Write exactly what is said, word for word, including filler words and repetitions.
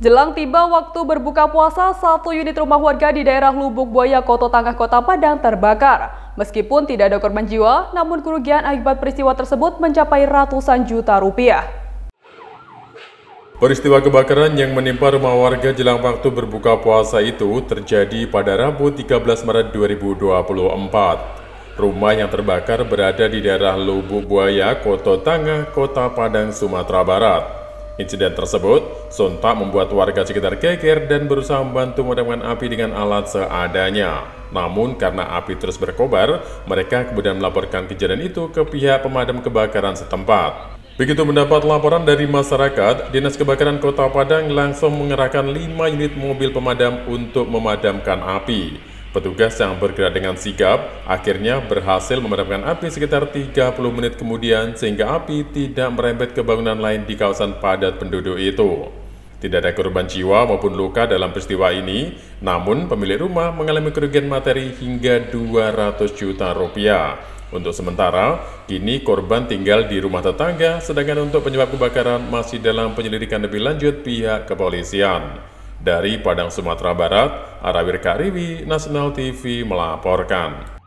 Jelang tiba waktu berbuka puasa, satu unit rumah warga di daerah Lubuk Buaya, Koto Tangah, Kota Padang terbakar. Meskipun tidak ada korban jiwa, namun kerugian akibat peristiwa tersebut mencapai ratusan juta rupiah. Peristiwa kebakaran yang menimpa rumah warga jelang waktu berbuka puasa itu terjadi pada Rabu tiga belas Maret dua ribu dua puluh empat. Rumah yang terbakar berada di daerah Lubuk Buaya, Koto Tangah, Kota Padang, Sumatera Barat. Insiden tersebut sontak membuat warga sekitar geger dan berusaha membantu memadamkan api dengan alat seadanya. Namun karena api terus berkobar, mereka kemudian melaporkan kejadian itu ke pihak pemadam kebakaran setempat. Begitu mendapat laporan dari masyarakat, Dinas Kebakaran Kota Padang langsung mengerahkan lima unit mobil pemadam untuk memadamkan api. Petugas yang bergerak dengan sigap akhirnya berhasil memadamkan api sekitar tiga puluh menit kemudian sehingga api tidak merembet ke bangunan lain di kawasan padat penduduk itu. Tidak ada korban jiwa maupun luka dalam peristiwa ini, namun pemilik rumah mengalami kerugian materi hingga dua ratus juta rupiah. Untuk sementara, kini korban tinggal di rumah tetangga, sedangkan untuk penyebab kebakaran masih dalam penyelidikan lebih lanjut pihak kepolisian. Dari Padang, Sumatera Barat, Arawir Kariwi, Nasional T V melaporkan.